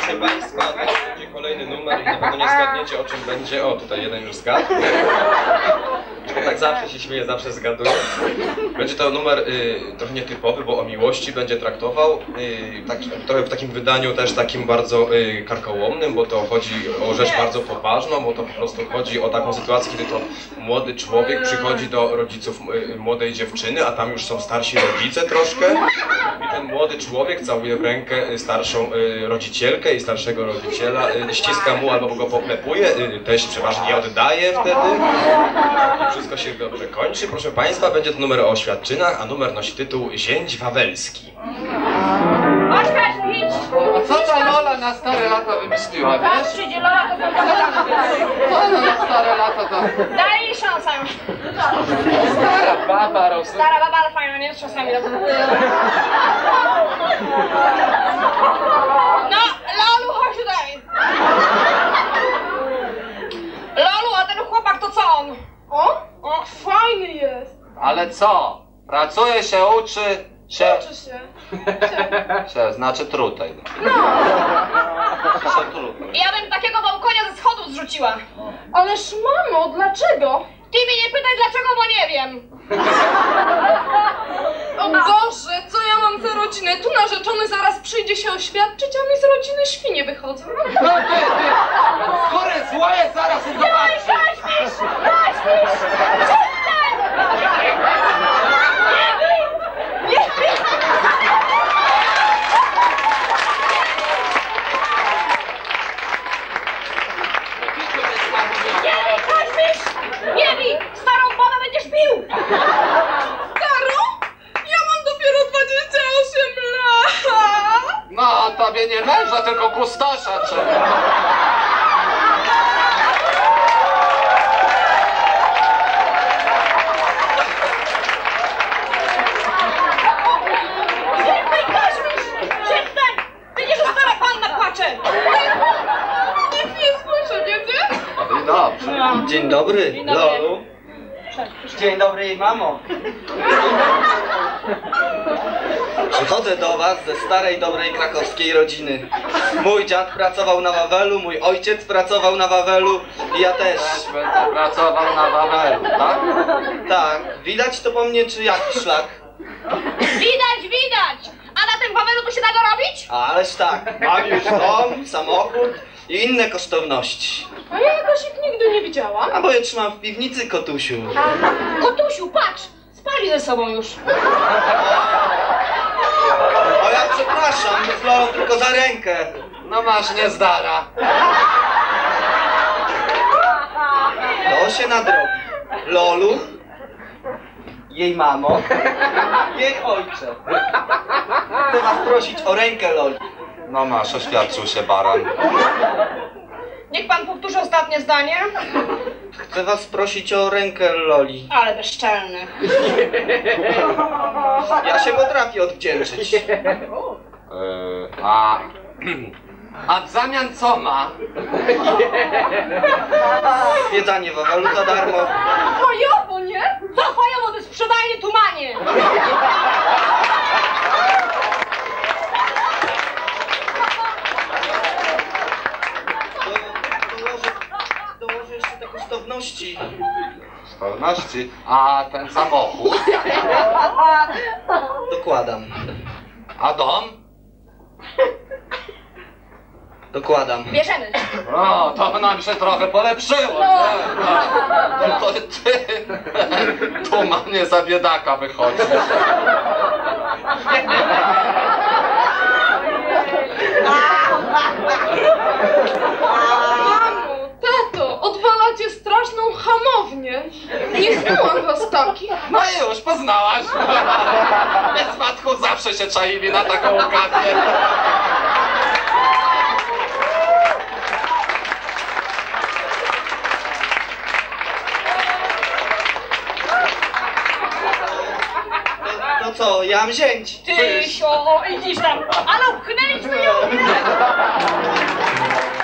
Proszę Państwa, to będzie kolejny numer i na pewno nie zgadniecie, o czym będzie. O, tutaj jeden już zgadł. Tak zawsze się śmieje, zawsze zgaduję. Będzie to numer trochę nietypowy, bo o miłości będzie traktował. Trochę w takim wydaniu też takim bardzo karkołomnym, bo to chodzi o rzecz bardzo poważną, bo to po prostu chodzi o taką sytuację, kiedy to młody człowiek przychodzi do rodziców młodej dziewczyny, a tam już są starsi rodzice troszkę. I ten młody człowiek całuje w rękę starszą rodzicielkę i starszego rodziciela, ściska mu albo go poklepuje, teść przeważnie nie oddaje wtedy. I wszystko się dobrze kończy. Proszę Państwa, będzie to numer o oświadczynach, a numer nosi tytuł Zięć Wawelski. Oświadcz, idź! A co ta Lola na stare lata wymyśliła, Tak, wiesz? przyjdzie Lola, to Co ona na stare lata to... daj jej szansę. Stara baba, rozumiem. Stara baba, ale fajna, nie? Z czasami. No, Lolu, chodź tutaj. Lolu, a ten chłopak to co on? O, fajny jest. Ale co? Pracuje się, uczy się... Uczy się. Znaczy trutej. No. Się trutej. Ja bym takiego wałkonia ze schodów zrzuciła. Ależ mamo, dlaczego? Ty mnie nie pytaj dlaczego, bo nie wiem. O Boże, co ja mam za rodzinę? Tu narzeczony zaraz przyjdzie się oświadczyć, a mi z rodziny świnie wychodzą. No ty! Skóry złoje zaraz zobaczysz! Kaśmisz! Przestań! Nie bij! Kaśmisz! Nie bij! Starą babę będziesz bił! Staro? Ja mam dopiero 28 lat! No, tobie nie męża, tylko kustosza trzeba. Przestań! Widzisz, że stara panna płacze! Nic nie słyszę, wiecie? I dobrze. Dzień dobry, Dzień dobry. Lolu. Dzień dobry jej mamo. Przychodzę do was ze starej, dobrej krakowskiej rodziny. Mój dziad pracował na Wawelu, mój ojciec pracował na Wawelu i ja też. Też będę pracował na Wawelu, tak? Tak, widać to po mnie czy jaki szlak? Widać, widać! A na tym Wawelu to się da go robić? Ależ tak, mam już dom, samochód i inne kosztowności. A ja jakoś ich nigdy nie widziałam. A bo je trzymam w piwnicy, kotusiu. Kotusiu, patrz! Spali ze sobą już. O ja przepraszam, my z Lolą tylko za rękę. No masz niezdara. To się nadrobi. Lolu, jej mamo, jej ojcze. Chcę was prosić o rękę, Loli. No masz, oświadczył się baran. Niech pan powtórzy ostatnie zdanie. Chcę was prosić o rękę, Loli. Ale bezczelny. Ja się potrafię odwdzięczyć. A w zamian co ma? Zwiedzanie Wawelu za darmo. Fajowo, nie? Co fajowo, to jest sprzedajny tumanie. Dołożę jeszcze te kosztowności. Pewności. A ten samochód? Dokładam. A dom? Dokładam. Bierzemy. O, to nam się trochę polepszyło. No. Nie? To ty, tu ma mnie za biedaka wychodzi. Mamo, tato, odwalacie straszną hamownię. Nie znałam was takich. No i już, poznałaś. Bez matku zawsze się czaili na taką okazję. To co, ja mam zięć. Tysio, idziesz tam. Ale upchnęliśmy ją.